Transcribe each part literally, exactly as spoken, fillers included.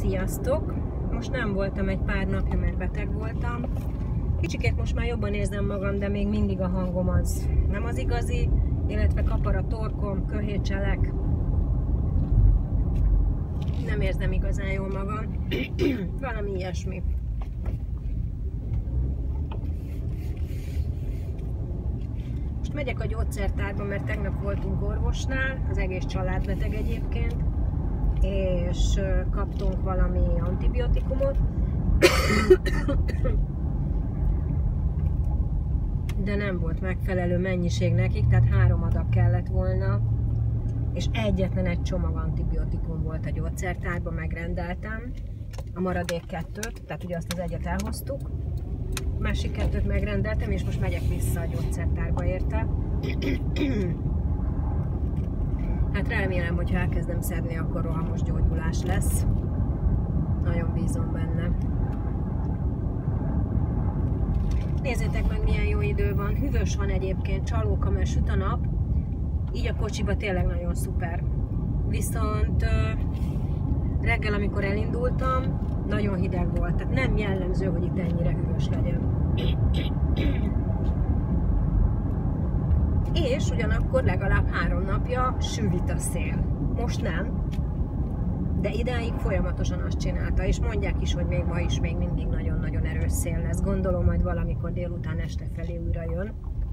Sziasztok! Most nem voltam egy pár napja, mert beteg voltam. Kicsikét most már jobban érzem magam, de még mindig a hangom az nem az igazi, illetve kapar a torkom, köhétselek. Nem érzem igazán jól magam. Valami ilyesmi. Most megyek a gyógyszertárba, mert tegnap voltunk orvosnál, az egész család beteg egyébként, és kaptunk valami antibiotikumot, de nem volt megfelelő mennyiség nekik, tehát három adag kellett volna, és egyetlen egy csomag antibiotikum volt a gyógyszertárban, megrendeltem, a maradék kettőt, tehát ugye azt az egyet elhoztuk, a másik kettőt megrendeltem, és most megyek vissza a gyógyszertárba érte. Hát remélem, hogy ha elkezdem szedni, akkor rohamos gyógyulás lesz. Nagyon bízom benne. Nézzétek meg, milyen jó idő van. Hűvös van egyébként, csalóka, mert süt a nap. Így a kocsiba tényleg nagyon szuper. Viszont reggel, amikor elindultam, nagyon hideg volt. Tehát nem jellemző, hogy itt ennyire hűvös legyen. És ugyanakkor legalább három napja süvít a szél. Most nem, de idáig folyamatosan azt csinálta, és mondják is, hogy még ma is még mindig nagyon-nagyon erős szél lesz. Gondolom, majd valamikor délután este felé újra jön.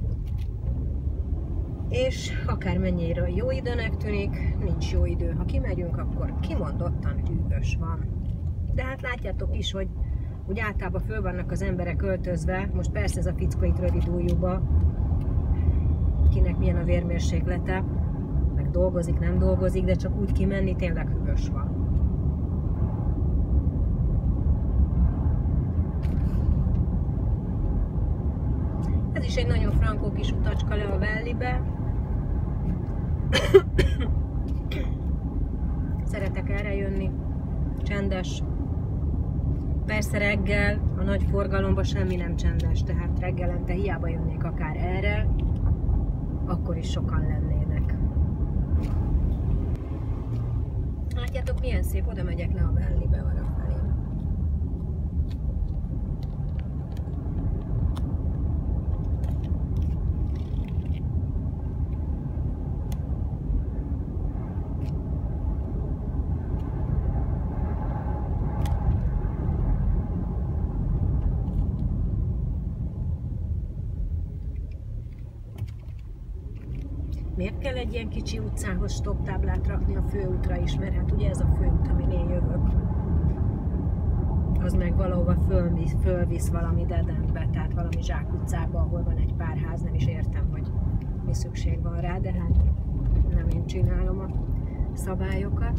És akármennyire jó időnek tűnik, nincs jó idő. Ha kimegyünk, akkor kimondottan hűvös van. De hát látjátok is, hogy úgy általában föl vannak az emberek öltözve, most persze ez a fickó itt rövid ujjúba, kinek milyen a vérmérséklete, meg dolgozik, nem dolgozik, de csak úgy kimenni tényleg hűvös van. Ez is egy nagyon frankó kis utacska le a Vellibe. Szeretek erre jönni, csendes. Persze reggel a nagy forgalomban semmi nem csendes, tehát reggelente hiába jönnék akár erre, akkor is sokan lennének. Látjátok, milyen szép, oda megyek le a Vellibe arra felé. Miért kell egy ilyen kicsi utcához stop táblát rakni a főútra is, mert hát ugye ez a főút, amin én jövök, az meg valahova fölvisz, fölvisz valami dead endbe, tehát valami zsákutcába, ahol van egy pár ház, nem is értem, hogy mi szükség van rá, de hát nem én csinálom a szabályokat.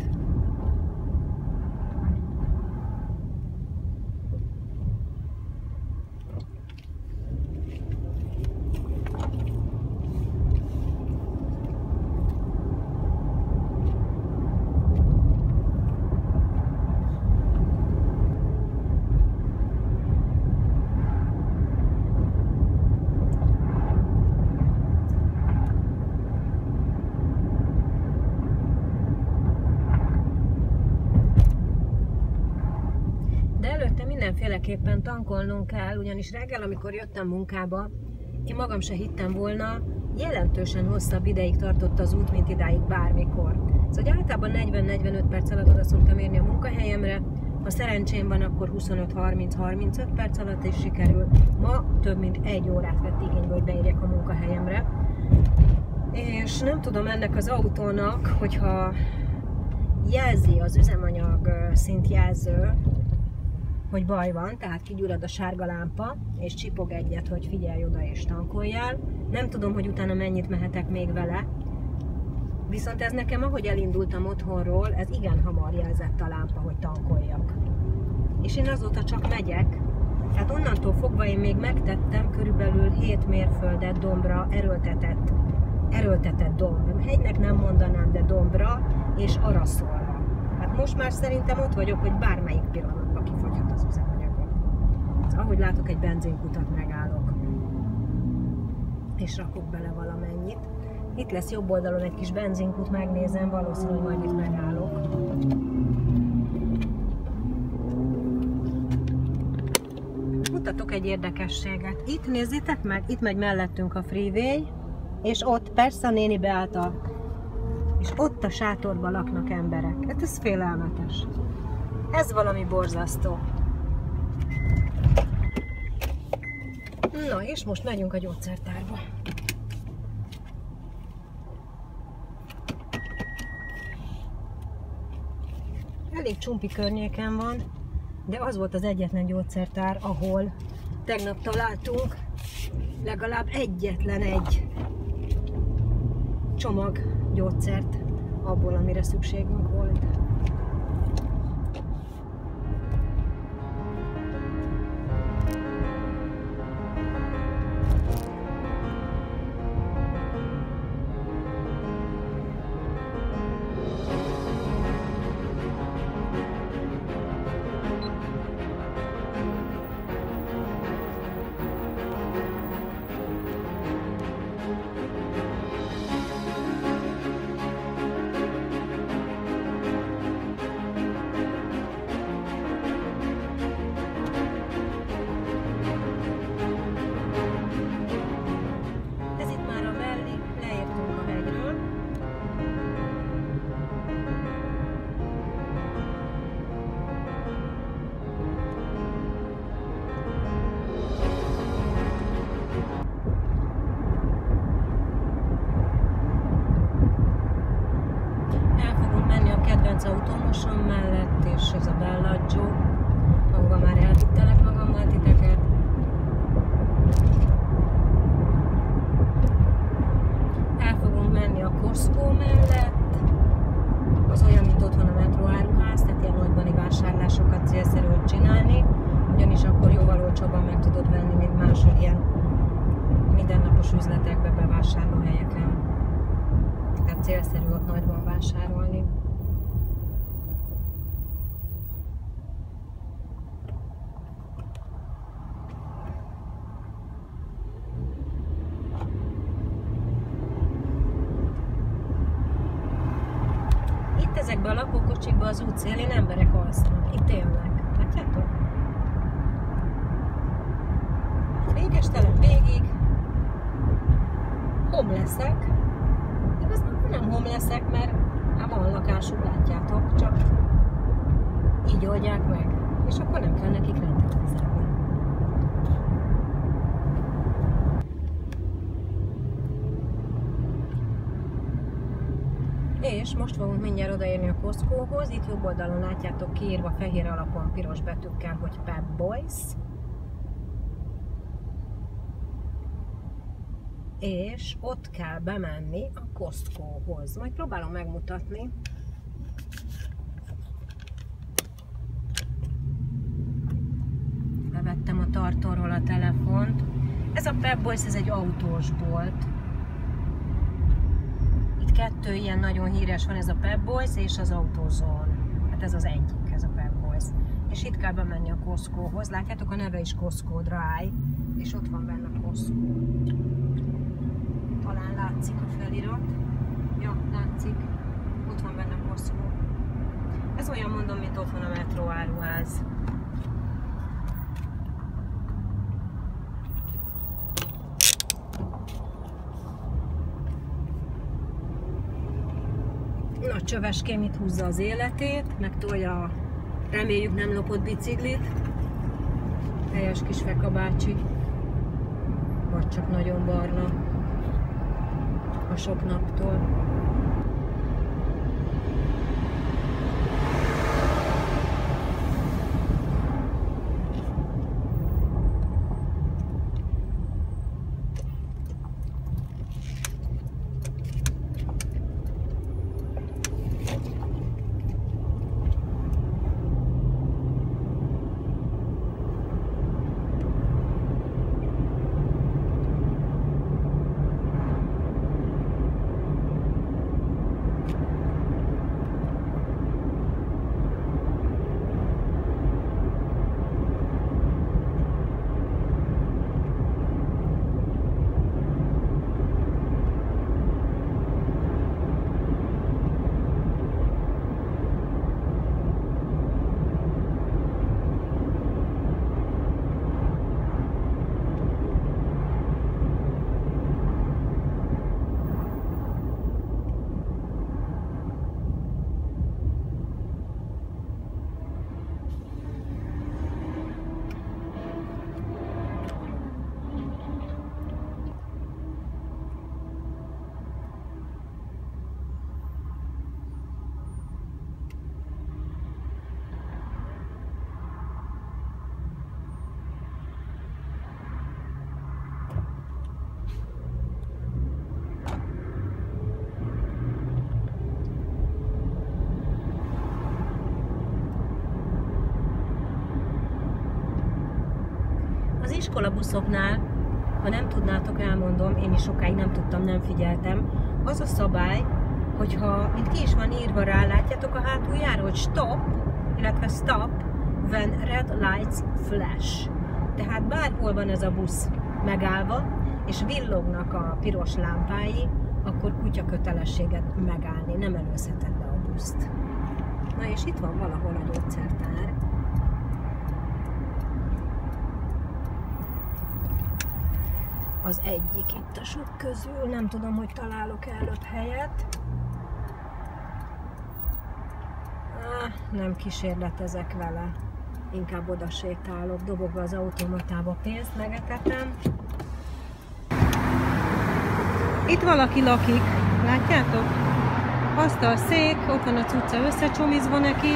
Mindenféleképpen tankolnunk kell, ugyanis reggel, amikor jöttem munkába, én magam se hittem volna, jelentősen hosszabb ideig tartott az út, mint idáig bármikor. Szóval általában negyven-negyvenöt perc alatt oda szoktam érni a munkahelyemre, ha szerencsém van, akkor huszonöt-harminc-harmincöt perc alatt is sikerül. Ma több mint egy órát vett igénybe, hogy beérjek a munkahelyemre. És nem tudom, ennek az autónak, hogyha jelzi az üzemanyag szintjelző, hogy baj van, tehát kigyullad a sárga lámpa, és csipog egyet, hogy figyelj oda és tankoljál. Nem tudom, hogy utána mennyit mehetek még vele, viszont ez nekem, ahogy elindultam otthonról, ez igen hamar jelzett a lámpa, hogy tankoljak. És én azóta csak megyek, tehát onnantól fogva én még megtettem körülbelül hét mérföldet dombra, erőltetett, erőltetett domb. Hegynek nem mondanám, de dombra és araszolva. Hát most már szerintem ott vagyok, hogy bármelyik pillanatban kifogyhat az üzemanyagom. Ahogy látok, egy benzinkutat megállok, és rakok bele valamennyit. Itt lesz jobb oldalon egy kis benzinkút, megnézem, valószínűleg majd itt megállok. mutatok egy érdekességet. Itt nézzétek meg, itt megy mellettünk a freeway, és ott persze a néni beállt a... és ott a sátorban laknak emberek. Hát ez félelmetes. Ez valami borzasztó. Na, és most megyünk a gyógyszertárba. Elég csumpi környéken van, de az volt az egyetlen gyógyszertár, ahol tegnap találtunk legalább egyetlen egy csomag gyógyszert abból, amire szükségünk volt. Az automosom mellett, és ez a Bellagio, ahova már elvittelek magammal titeket. El fogunk menni a Costco mellett, az olyan, mint otthon a Metro áruház, tehát ilyen nagybani vásárlásokat célszerű csinálni, ugyanis akkor jóval olcsóbban meg tudod venni, mint más ilyen mindennapos üzletekbe, bevásárlóhelyeken. Tehát célszerű ott nagyban vásárolni. Ezekben a lakókocsikban az útszélén emberek alsznak. Itt élnek. Látjátok? Végestelen végig. Homelessek. Igazából nem homelessek, mert hát van lakásuk, látjátok, csak így oldják meg. És akkor nem kell nekik rendet fizetni. És most fogunk mindjárt odaérni a Costcohoz. Itt jobb oldalon látjátok kiírva fehér alapon piros betűkkel, hogy Pep Boys. És ott kell bemenni a Costcohoz. Majd próbálom megmutatni. Levettem a tartóról a telefont. Ez a Pep Boys, ez egy autós bolt. Kettő ilyen nagyon híres van, ez a Pep Boys és az AutoZone. Hát ez az egyik, ez a Pep Boys. És itt kell bemenni a Costcohoz. Látjátok, a neve is Costco Dry, és ott van benne a Costco. Talán látszik a felirat. Ja, látszik. Ott van benne a Costco. Ez olyan, mondom, mint ott van a Metro áruház. A csöveském itt húzza az életét, meg tolja, reméljük nem lopott biciklit. Helyes kis Feka bácsi. Vagy csak nagyon barna a sok naptól. iskolabuszoknál, ha nem tudnátok, elmondom, én is sokáig nem tudtam, nem figyeltem, az a szabály, hogyha, mint ki is van írva rá, látjátok a hátuljára, hogy stop, illetve stop when red lights flash. Tehát bárhol van ez a busz megállva, és villognak a piros lámpái, akkor kutya kötelességed megállni, nem előzheted be a buszt. Na és itt van valahol a gyógyszertár. Az egyik itt a sok közül, nem tudom, hogy találok előbb helyet. Ah, nem kísérletezek vele, inkább oda sétálok, dobogva az automatába pénzt, megetetem. Itt valaki lakik, látjátok? Asztal, szék, ott van a cucca összecsomizva neki.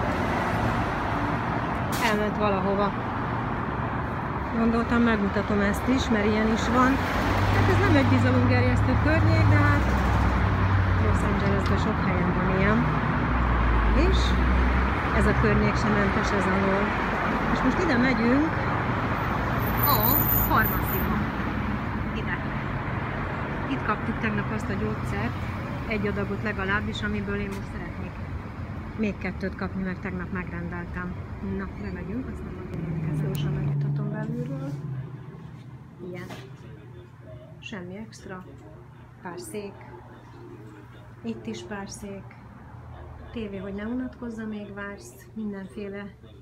Elment valahova. Gondoltam, megmutatom ezt is, mert ilyen is van. Hát ez nem egy bizalomgerjesztő környék, de hát Los Angelesben sok helyen van ilyen. És ez a környék sem mentes ez alól. És most ide megyünk a farmaciba. Ide. Itt kaptuk tegnap azt a gyógyszert, egy adagot legalábbis, amiből én most szeretnék még kettőt kapni, mert tegnap megrendeltem. Na, bemegyünk, aztán majd ezt gyorsan megmutatom belülről. Ilyen. Semmi extra. Pár szék. Itt is pár szék. Tévé, hogy ne unatkozza, még vársz. Mindenféle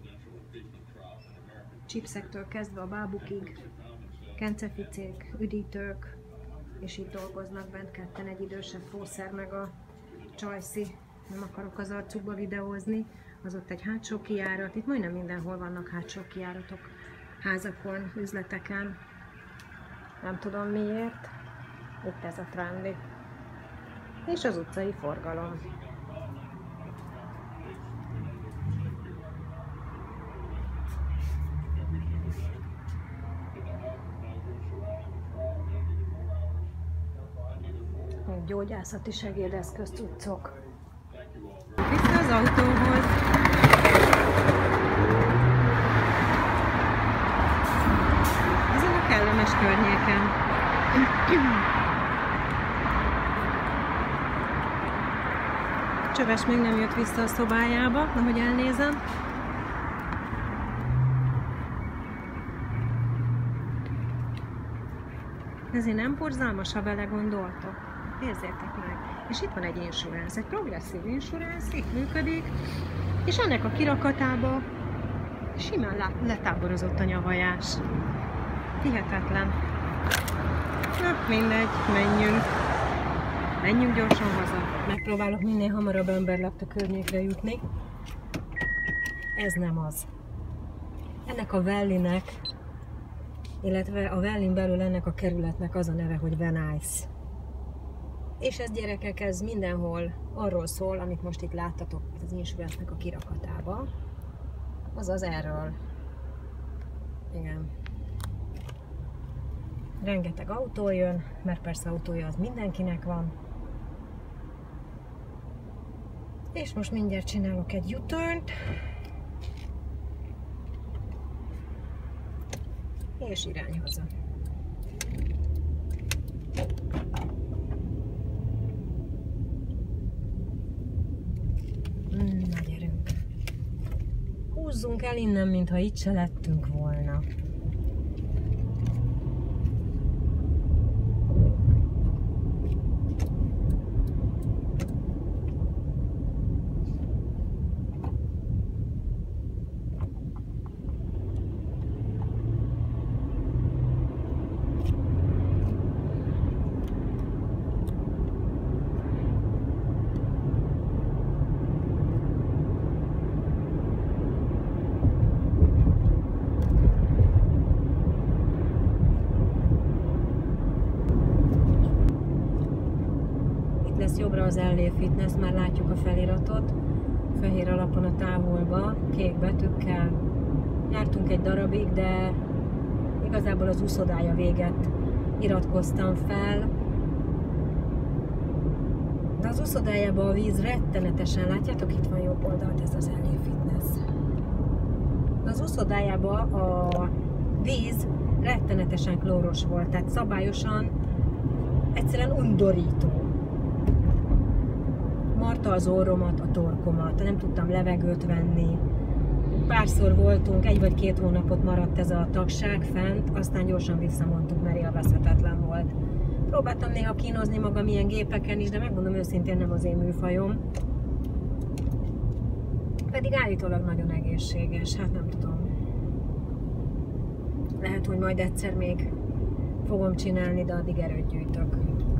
chipsektől kezdve a bábukig. Kenceficék, üdítők, és itt dolgoznak bent ketten, egy idősebb fószer meg a csajszi. Nem akarok az arcukba videózni. Az ott egy hátsó kijárat. Itt majdnem mindenhol vannak hátsó kijáratok. Házakon, üzleteken. Nem tudom miért. Itt ez a trendi. És az utcai forgalom. Gyógyászati segédeszköz cuccok. Vissza az autóhoz. Ezen a kellemes környéken. Csöves még nem jött vissza a szobájába, ahogy elnézem. Ezért nem borzalmas, ha belegondoltok. Nézzétek meg. És itt van egy insurance, egy progresszív insurance, itt működik, és ennek a kirakatába simán letáborozott a nyavajás. Hihetetlen. Na, mindegy, menjünk. Menjünk gyorsan haza. Megpróbálok minél hamarabb emberlakta környékre jutni. Ez nem az. Ennek a Valleynek, illetve a Valleyn belül ennek a kerületnek az a neve, hogy Venice. És ez, gyerekek, ez mindenhol arról szól, amit most itt láttatok az insurance-nek a kirakatába. Azaz erről. Igen. Rengeteg autó jön, mert persze autója az mindenkinek van. És most mindjárt csinálok egy U-turnt. És irány haza. Na, gyerünk. Húzzunk el innen, mintha itt se lettünk volna. Lesz jobbra az el á Fitness, már látjuk a feliratot, fehér alapon a távolba, kék betűkkel. Jártunk egy darabig, de igazából az úszodája véget iratkoztam fel. De az úszodájában a víz rettenetesen, látjátok, itt van jobb oldalt ez az el á Fitness. Az úszodájában a víz rettenetesen klóros volt, tehát szabályosan egyszerűen undorító. Marta az orromat, a torkomat, nem tudtam levegőt venni. Párszor voltunk, egy vagy két hónapot maradt ez a tagság fent, aztán gyorsan visszamondtuk, mert élvezhetetlen volt. Próbáltam néha kínozni magam ilyen gépeken is, de megmondom őszintén, nem az én műfajom. Pedig állítólag nagyon egészséges, hát nem tudom. Lehet, hogy majd egyszer még fogom csinálni, de addig erőt gyűjtök.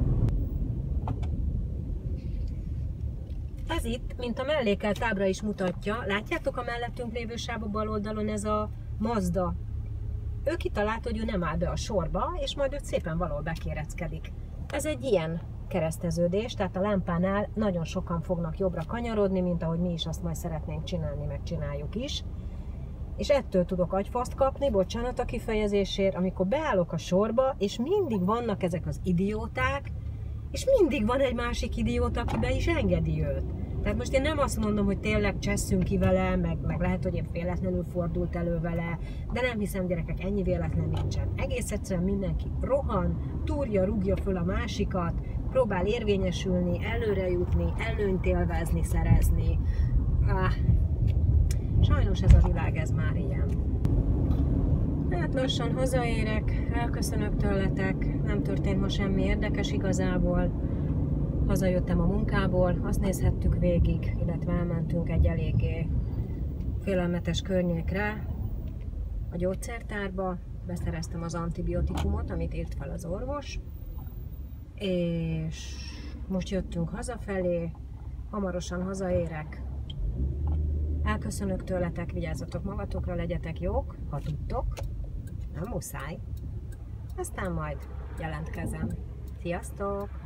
Ez itt, mint a mellékelt ábra is mutatja, látjátok a mellettünk lévő sávba bal oldalon, ez a Mazda. Ő kitalálta, hogy ő nem áll be a sorba, és majd őt szépen valahol bekéreckedik. Ez egy ilyen kereszteződés, tehát a lámpánál nagyon sokan fognak jobbra kanyarodni, mint ahogy mi is azt majd szeretnénk csinálni, meg csináljuk is. És ettől tudok agyfaszt kapni, bocsánat a kifejezésért, amikor beállok a sorba, és mindig vannak ezek az idióták, és mindig van egy másik idióta, aki be is engedi őt. Tehát most én nem azt mondom, hogy tényleg csesszünk ki vele, meg, meg lehet, hogy én véletlenül fordult elő vele, de nem hiszem, gyerekek, ennyi véletlen nincsen. Egész egyszerűen mindenki rohan, túrja, rúgja föl a másikat, próbál érvényesülni, előre jutni, előnyt élvezni, szerezni. Ah, sajnos ez a világ, ez már ilyen. Hát lassan hazaérek, elköszönök tőletek, nem történt ma semmi érdekes igazából. Hazajöttem a munkából, azt nézhettük végig, illetve elmentünk egy eléggé félelmetes környékre, a gyógyszertárba, beszereztem az antibiotikumot, amit írt fel az orvos, és most jöttünk hazafelé, hamarosan hazaérek. Elköszönök tőletek, vigyázzatok magatokra, legyetek jók, ha tudtok, nem muszáj. Aztán majd jelentkezem. Sziasztok!